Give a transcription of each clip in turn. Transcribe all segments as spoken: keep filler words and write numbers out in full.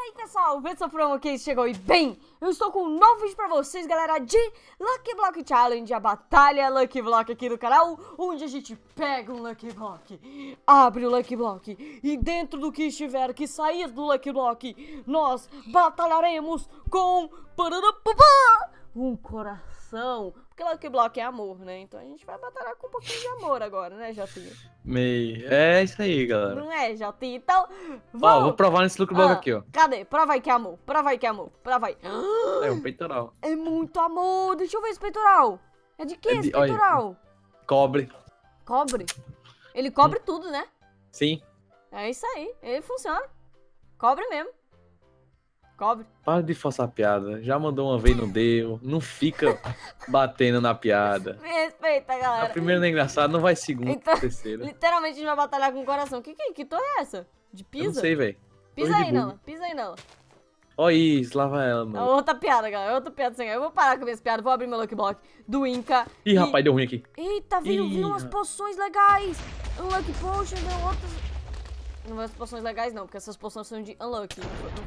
aí, pessoal, o Benção Promo aqui chegou e bem, eu estou com um novo vídeo pra vocês, galera, de Lucky Block Challenge, a batalha Lucky Block aqui no canal, onde a gente pega um Lucky Block, abre o Lucky Block e dentro do que estiver que sair do Lucky Block, nós batalharemos com um coração. Porque Lucky Block é amor, né? Então a gente vai batalhar com um pouquinho de amor agora, né, Jotinha? Meio. É isso aí, galera. Não é, Jotinha? Então, vamos... Ó, vou provar nesse Lucky Block ah, aqui, ó. Cadê? Prova aí que é amor. Prova aí que é amor. Prova aí. É um peitoral. É muito amor. Deixa eu ver esse peitoral. É de que É esse de- olha, peitoral? Cobre. Cobre. Ele cobre tudo, né? Sim. É isso aí. Ele funciona. Cobre mesmo. Cobre. Para de forçar a piada. Já mandou uma vez, não deu. Não fica batendo na piada. Me respeita, A galera. primeira não é engraçada, não vai segunda, Então, terceira. literalmente a gente vai batalhar com o coração. Que que, que torre é essa? De Eu não pisa? sei, velho. Pisa Torre de aí bug. nela. Pisa aí nela. Ó isso, lava ela, É mano. outra piada, galera. É outra piada sem. Eu vou parar com minhas piadas. Vou abrir meu Lucky Block do Inca. Ih, e... rapaz, deu ruim aqui. Eita, viu? Ih, Viu umas rapaz. poções legais. Um Lucky Potion, deu outras. Não vai as poções legais, não, porque essas poções são de Unlucky.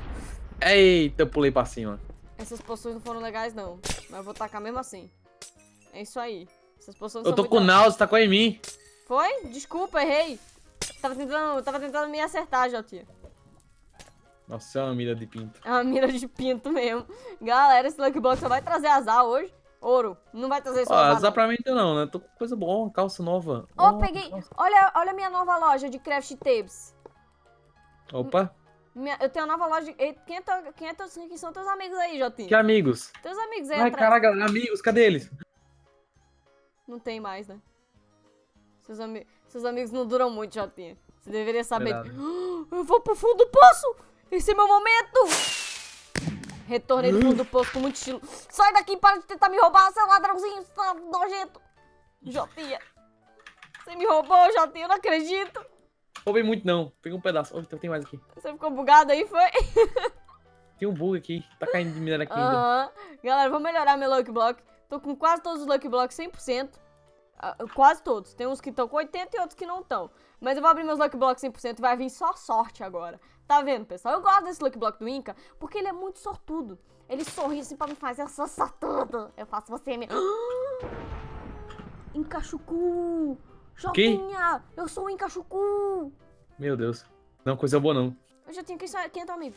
Eita, eu pulei pra cima. Essas poções não foram legais, não. Mas eu vou tacar mesmo assim. É isso aí. Essas poções Eu são tô muito com legais. náusea, tá com em mim. Foi? Desculpa, errei. Tava tentando, tava tentando me acertar, Jotinha. Nossa, é uma mira de pinto. É uma mira de pinto mesmo. Galera, esse Lucky Block só vai trazer azar hoje. Ouro. Não vai trazer só Ó, azar, azar não. pra mim então não, né? Tô com coisa boa, uma calça nova. Ó, Ó, peguei. calça. Olha, olha a minha nova loja de craft tables. Opa, Minha- eu tenho uma nova loja. Ei, Quem é, teu, quem é teus, quem são teus amigos aí, Jotinho? que amigos. Teus amigos aí Ai, atrás. caraca, amigos, cadê eles? Não tem mais, né? Seus, ami... Seus amigos não duram muito, Jotinha. Você deveria saber. Verdade. Ah, eu vou pro fundo do poço! Esse é meu momento! Retornei do fundo do poço com muito estilo. Sai daqui, para de tentar me roubar, seu ladrãozinho, seu nojento! Jotinha. Você me roubou, Jotinha, eu não acredito. Roubei muito não, peguei um pedaço. Oh, então tem mais aqui. Você ficou bugado aí, foi? Tem um bug aqui, tá caindo de minério aqui ainda. Aham. Galera, vou melhorar meu Lucky Block. Tô com quase todos os Lucky Blocks cem por cento. Ah, quase todos. Tem uns que estão com oitenta por cento e outros que não estão. Mas eu vou abrir meus Lucky Blocks cem por cento e vai vir só sorte agora. Tá vendo, pessoal? Eu gosto desse Lucky Block do Inca porque ele é muito sortudo. Ele sorri assim pra me fazer, eu sou sortudo. Eu faço você me... Incachucu! Jotinha! Eu sou o Incachucu! Meu Deus, não coisa boa não. Eu já tinha quem, só- quem é teu amigo?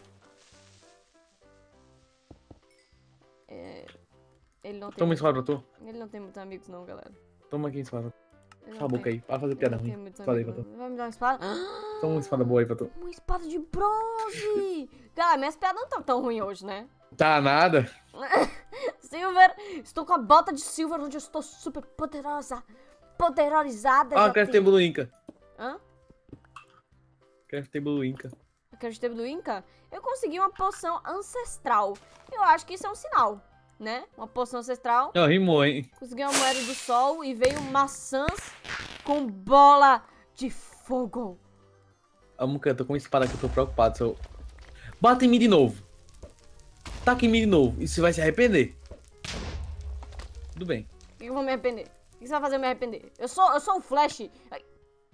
É... Ele não tem... Toma espada pra tu. Ele não tem muitos amigos não, galera. Toma aqui espada. Ele Cala a não boca tem- aí, para fazer ele piada não tem ruim. muitos Espada aí pra amigos, tu. não. Vai me dar uma espada? Toma uma espada boa aí pra tu. Uma espada de bronze! Galera, minhas piadas não estão tão ruins hoje, né? Tá nada. Silver! Estou com a bota de Silver, onde eu estou super poderosa. Poderorizada. Ah, já craft tenho- table do Inca. Hã? Craft table do Inca. A craft table do Inca? Eu consegui uma poção ancestral. Eu acho que isso é um sinal, né? Uma poção ancestral. Ó, rimou, hein? Consegui uma moeda do sol e veio maçãs com bola de fogo. A Muca, eu tô com uma espada que eu tô preocupado. Se eu... Bata em mim de novo. Taca em mim de novo. E você vai se arrepender. Tudo bem. Por que eu vou me arrepender? O que você vai fazer eu me arrepender? Eu sou, eu sou um Flash. Ai.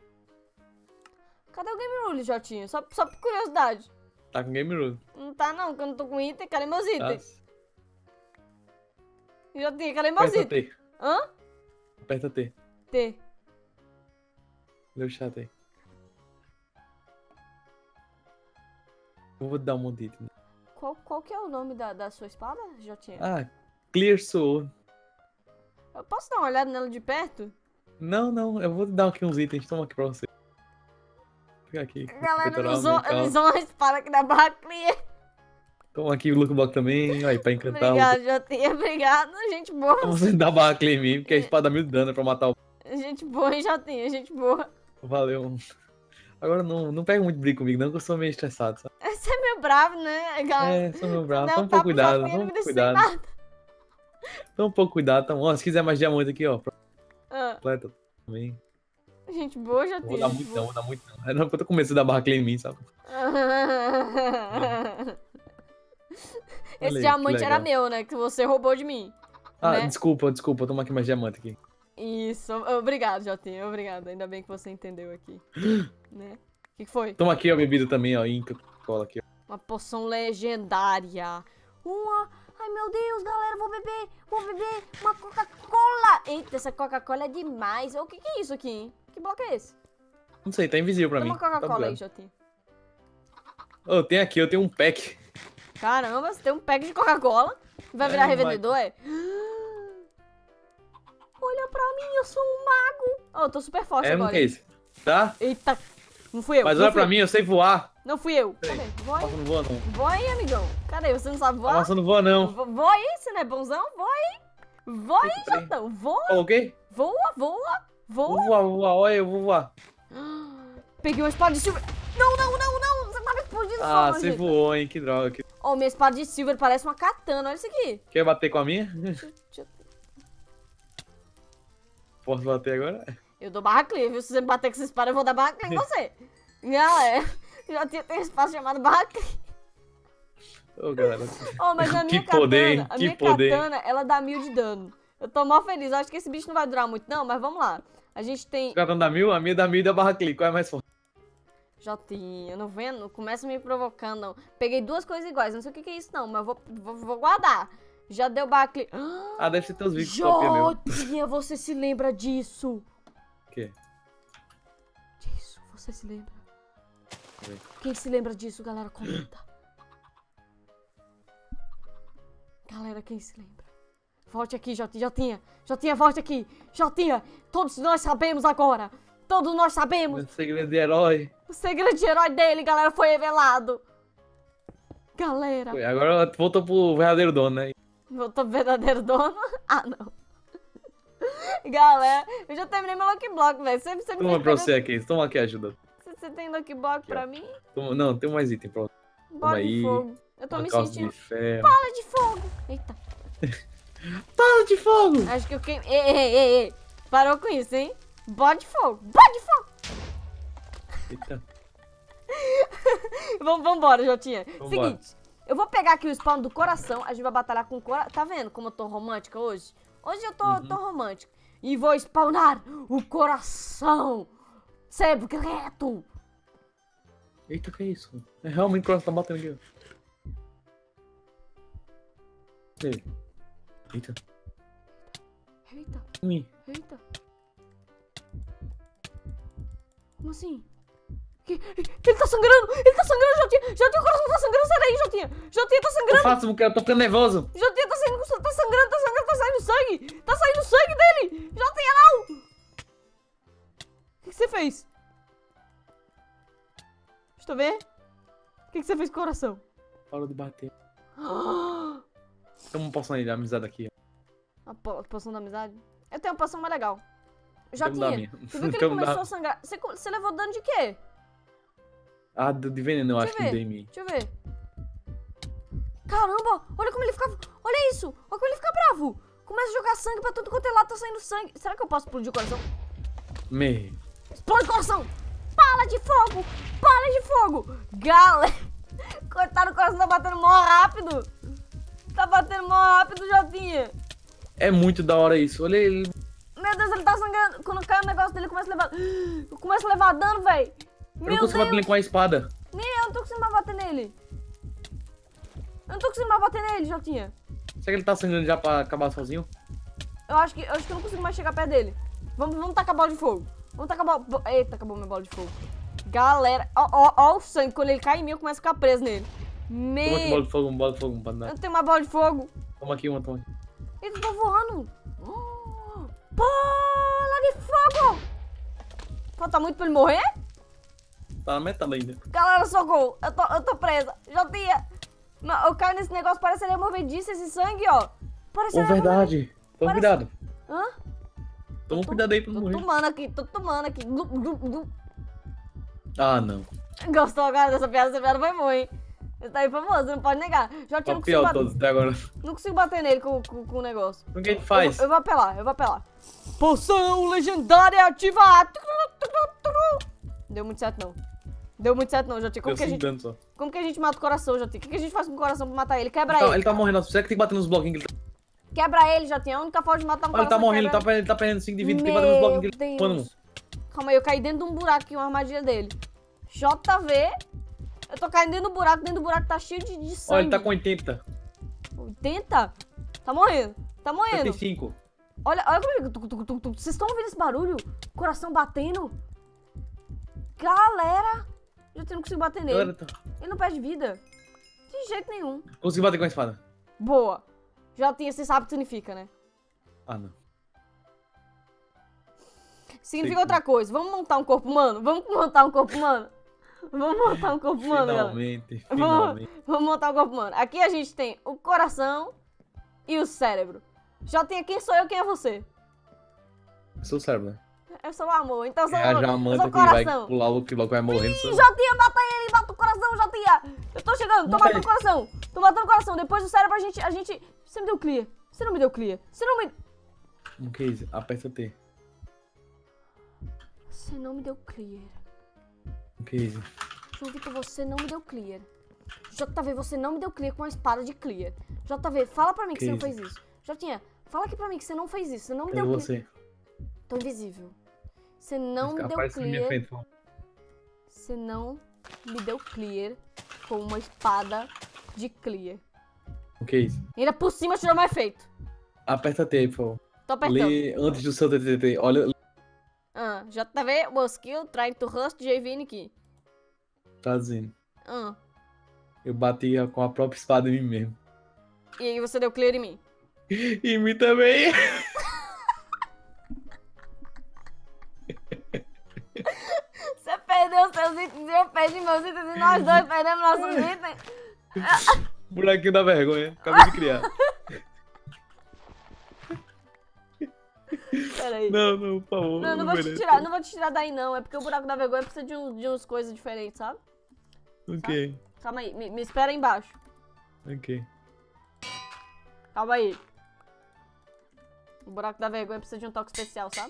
Cadê o Game Rule, Jotinha? Só, só por curiosidade. Tá com game rule. Não tá não, porque eu não tô com item. Cadê meus Tá? itens? Jotinha, cadê meus Aperta itens? T. Hã? Aperta T. T. Lê o chat aí. Eu vou te dar um monte de item. Qual, qual que é o nome da, da sua espada, Jotinha? Ah, Clear Sword. Eu posso dar uma olhada nela de perto? Não, não, eu vou te dar aqui uns itens. Toma aqui pra você. Fica aqui. Galera, ele Peitoral, usou, mental. ele usou uma espada aqui da barra clear. Toma aqui o Lucky Block também. Aí, pra encantar. Obrigado, Jotinha. Obrigado. Gente boa. Você dá barra clear em mim, porque a espada dá mil dano pra matar o... Gente boa, hein, Jotinha? Gente boa. Valeu. Agora não, não pega muito briga comigo, não, que eu sou meio estressado, sabe? Você é meio bravo, né, galera? É, sou meio bravo. Não, Toma um tá pouco pro cuidado, Jotinha, toma ele um me pouco deixa sem cuidado. nada. Toma um pouco cuidado, tá bom. Ó, se quiser mais diamante aqui, ó. Ah, Completa também. gente boa, Não Jotinha. vou dar gente muito não, boa. vou dar muito não. É não, porque eu tô com medo de dar barra clear em mim, sabe? Esse aí, diamante que era legal. meu, né? Que você roubou de mim. Ah, né? desculpa, desculpa. Toma aqui mais diamante aqui. Isso. Obrigado, Jotinha. Obrigado. Ainda bem que você entendeu aqui. Né? O que, que foi? Toma aqui, ó, bebida também, ó. Inca Cola aqui, ó. Uma poção legendária. Uma... Ai, meu Deus, galera, vou beber. Vou beber uma Coca-Cola. Eita, essa Coca-Cola é demais. O que, que é isso aqui, hein? Que bloco é esse? Não sei, tá invisível pra Tem mim. uma Coca-Cola tá aí, Jotinha. Oh, tem aqui, eu tenho um pack. Caramba, você tem um pack de Coca-Cola. Vai virar É, revendedor, é? Olha pra mim, eu sou um mago. Oh, eu tô super forte É, agora. não que é isso. Tá? Eita, não fui eu. Mas não olha fui pra eu. mim, eu sei voar. Não fui eu. Peraí. Cadê? Voa Nossa, aí. não voa não. Voa aí, amigão. Cadê? Você não sabe voar? Nossa, não voa não. Vo- Voa aí, você não é bonzão? Voa aí. Voa aí, Peraí. Jotão. Voa, Coloquei? voa, voa, Vou voa. voar, vou voar. Olha, eu vou voar. Peguei uma espada de silver. Não, não, não, não. Você tá me explodindo Ah, só, você gente. voou, hein? Que droga. Que- Ó, minha espada de silver parece uma katana. Olha isso aqui. Quer bater com a minha? Deixa- deixa- Posso bater agora? Eu dou barra clear, viu? Se você me bater com essa espada, eu vou dar barra clear em você. Galera, já tinha tem um espaço chamado barra clear. Ô, galera. Oh, mas a minha Que poder, katana, hein? a Que minha poder. katana, ela dá mil de dano. Eu tô mal feliz. Eu acho que esse bicho não vai durar muito, não, mas vamos lá. A gente tem... O cara dá mil, a minha dá mil e dá barra clique. Qual é mais forte? Jotinha, não vendo? Não começa me provocando, não. Peguei duas coisas iguais. Não sei o que, que é isso, não, mas eu vou, vou, vou guardar. Já deu barra clear. Ah, deve ser teus vídeos que copia meu. Jotinha, você se lembra disso? O quê? Disso, você se lembra? Oi. Quem se lembra disso, galera, comenta. Galera, quem se lembra? Volte aqui, Jotinha. Jotinha, Jotinha, volte aqui. Jotinha, todos nós sabemos agora. Todos nós sabemos. Meu segredo de herói. O segredo de herói dele, galera, foi revelado. Galera. Foi, agora voltou pro verdadeiro dono, né? Voltou pro verdadeiro dono? Ah, não. Galera, eu já terminei meu Lucky Block, velho. Sempre, sempre Toma tem pra coisa- você aqui. Toma aqui, ajuda. Você, você tem Lucky Block Aqui, pra ó. mim? Toma- não, tem mais item pra você. Bola de aí. fogo. Eu tô Uma me calça sentindo... de ferro. Bola de fogo. Eita. Bala de fogo! Acho que eu queimei... Ei, ei, ei, ei. Parou com isso, hein? Bola de fogo. Bola de fogo. Eita. Vamos, vambora, Jotinha. Vambora. Seguinte. Eu vou pegar aqui o spawn do coração. A gente vai batalhar com o coração. Tá vendo como eu tô romântica hoje? Hoje eu tô, Uhum. tô romântica. E vou spawnar o coração. Secreto. Eita, que é isso? É realmente o coração tá batendo aqui, ó. Ei. Eita. Eita, Ih, eita. Como assim? Que- Ele tá sangrando! Ele tá sangrando, Jotinha! Jotinha, o coração tá sangrando! Sai daí, Jotinha! Jotinha tá Eu sangrando! faço porque eu tô ficando nervoso. Jotinha tá saindo, tá sangrando, tá sangrando, tá saindo sangue! Tá saindo sangue dele! Jotinha, não! O que, que você fez? Deixa eu ver. O que, que você fez com o coração? Parou de bater. A Tem uma poção aí de amizade aqui, ó. po- poção da amizade? Eu tenho uma poção mais legal. Quer me dar a Jotinha, minha? tu viu que Quer ele me dar- começou a sangrar? Você, co- você levou dano de quê? Ah, de de veneno, eu Deixa acho eu que ver. dei em mim. Deixa eu ver. Caramba, olha como ele fica... Olha isso, olha como ele fica bravo. Começa a jogar sangue pra tudo quanto é lado, tá saindo sangue. Será que eu posso explodir o coração? Me. Explode o coração! Bala de fogo! Bala de fogo! Galera! Coitado, o coração tá batendo mó rápido! Tá batendo mó rápido, Jotinha! É muito da hora isso. Olha ele. Meu Deus, ele tá sangrando! Quando cai o negócio dele, começa a levar... Começa a levar dano, velho! Eu Meu não consigo bater Deus! ele com a espada. Nem eu não tô conseguindo mais bater nele! Eu não tô conseguindo mais bater nele, Jotinha! Será que ele tá sangrando já pra acabar sozinho? Eu acho que eu, acho que eu não consigo mais chegar perto dele. Vamos, vamos tacar bola de fogo. Vamos tacar bola... bo- Eita, acabou minha bola de fogo. Galera, ó, ó, ó o sangue. Quando ele cai em mim, eu começo a ficar preso nele. Toma aqui Me... bola de fogo, uma bola de fogo, pra Eu dar. não tenho mais bola de fogo. Toma aqui uma, toma aqui. Eita, tô voando. Oh, bola de fogo. Falta muito pra ele morrer? Tá na metade ainda. Galera, socorro. Eu tô, eu tô presa. Jotinha. Não, eu caio nesse negócio, parece ele é movediço, esse sangue, ó. Parece Ô, ele é verdade. Toma Parece- cuidado. Hã? Toma cuidado aí pra não Tô morrer. tomando aqui, tô tomando aqui. Glu, glu, glu. Ah, não. Gostou agora dessa piada? Essa piada foi boa, hein? Ele tá aí famoso, não pode negar. Já Tá não o consigo, pior bater, todos até agora. não consigo bater nele com, com, com o negócio. O que a gente faz? Eu, eu vou apelar, eu vou apelar. Poção legendária ativada. Deu muito certo, não. Deu muito certo, não, Jotinha. Como, Deu que a cinco gente, danos só. como que a gente mata o coração, Jotinha? O que, que a gente faz com o coração pra matar ele? Quebra Ele tá, ele. ele tá morrendo. Será que tem que bater nos bloquinhos que ele tá... Quebra ele, Jotinha. A única forma de matar um Olha, ele coração tá morrendo, ele tá, quebra perdendo- ele tá perdendo cinco de vida. Tem que bater nos bloquinhos que ele tá Deus. mano. Calma aí, eu caí dentro de um buraco aqui, uma armadilha dele. J V. Eu tô caindo dentro do buraco, dentro do buraco tá cheio de, de sangue. Olha, ele tá com oitenta. oitenta? Tá morrendo, tá morrendo. setenta e cinco. Olha, olha como... Vocês estão ouvindo esse barulho? Coração batendo? Galera! Eu não consigo bater nele. Galera, tá... Ele não perde vida. De jeito nenhum. Consegui bater com a espada. Boa. Já tinha, você sabe o que significa, né? Ah, não. Significa Sei outra coisa. Vamos montar um corpo humano? Vamos montar um corpo humano? Vamos montar um corpo humano, galera. Finalmente, Vamos, finalmente. vamos montar um corpo humano. Aqui a gente tem o coração e o cérebro. Já tem quem sou eu, quem é você? Eu sou o cérebro, né? Eu sou o amor, então eu sou, É a eu Jamanta sou o que vai coração. pular o que logo vai morrendo. Ih, Sou... Jotinha, mata ele, mata o coração, Jotinha. Eu tô chegando, tô Mata matando ele. o coração. Tô matando o coração, depois do cérebro a gente, a gente... Você me deu clear, você não me deu clear, você não me... Um case, aperta T. Você não me deu clear. Um case. João Vitor, você não me deu clear. J V, você não me deu clear com a espada de clear. J V, fala pra mim que, Que você não isso? fez isso. Jotinha, fala aqui pra mim que você não fez isso, você não me Cadê deu clear. você? Tô invisível. Você não me deu Aparece na minha clear. frente, por favor. Você não me deu clear com uma espada de clear. Um case. Ainda por cima tirou mais feito. Aperta T aí, por favor. Tô apertando. Lê antes do seu T T T. Olha, Ah, J V, was killed trying to rust J V aqui. traduzindo. Ah, Eu bati com a própria espada em mim mesmo. e aí você deu clear em mim. Em mim também. Você perdeu seus itens e eu perdi meus itens e nós dois perdemos nossos itens. Buraquinho da vergonha. Acabei de criar. Pera aí. Não, não, por favor. Não, não vou te merece. tirar, não vou te tirar daí não. É porque o buraco da vergonha precisa de, um, de umas coisas diferentes, sabe? Ok, Calma aí, me, me espera aí embaixo. ok. Calma aí. O buraco da vergonha precisa de um toque especial, sabe?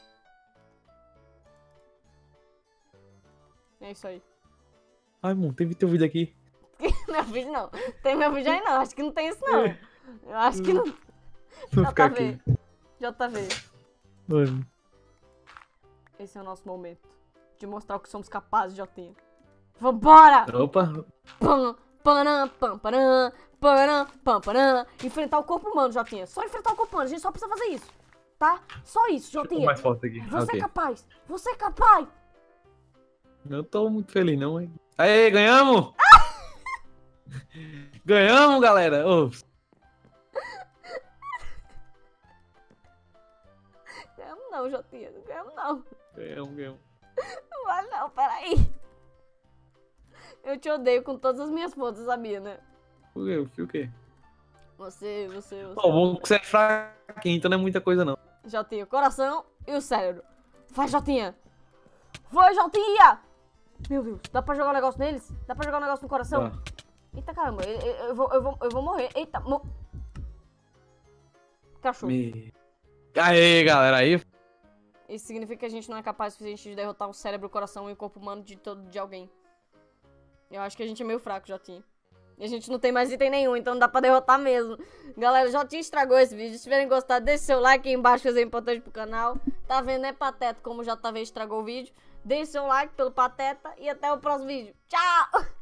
É isso aí. Ai, mano, teve teu vídeo aqui. Meu vídeo não. Tem meu vídeo aí não. Acho que não tem isso não. Eu acho que não. Vou ficar aqui. J V. Mano. Esse é o nosso momento. De mostrar o que somos capazes, Jotinha. Vambora! Opa. Pam, param, pam, param, param, pam, param. Enfrentar o corpo humano, Jotinha. Só enfrentar o corpo humano. A gente só precisa fazer isso. Tá? Só isso, Tô Jotinha. mais forte aqui. Você Ok. é capaz. Você é capaz. Eu tô muito feliz, não, hein? Aê, ganhamos! Ganhamos, galera! Ô, Ganhamos não, Jotinha. Não ganhamos não. ganhamos, ganhamos. Não vai não, peraí. Eu te odeio com todas as minhas forças, sabia, né? O quê? Eu fui o quê? Você, você, você. Ó, bom que você é fraquinho, então não é muita coisa, não. Jotinha, o coração e o cérebro. Vai, Jotinha. Vai, Jotinha. Meu Deus, dá pra jogar um negócio neles? Dá pra jogar um negócio no coração? Tá. Eita caramba, eu, eu, eu vou, eu, vou, eu vou morrer. Eita, mo... Cachorro. Me... Aê, galera, aí. Isso significa que a gente não é capaz o suficiente de derrotar o cérebro, o coração e o corpo humano de todo de alguém. Eu acho que a gente é meio fraco, Jotinha. E a gente não tem mais item nenhum, então não dá pra derrotar mesmo. Galera, Jotinha estragou esse vídeo. Se tiverem gostado, deixe seu like aí embaixo, que é importante pro canal. Tá vendo, é Pateta como o J V estragou o vídeo. Deixe seu like pelo Pateta e até o próximo vídeo. Tchau!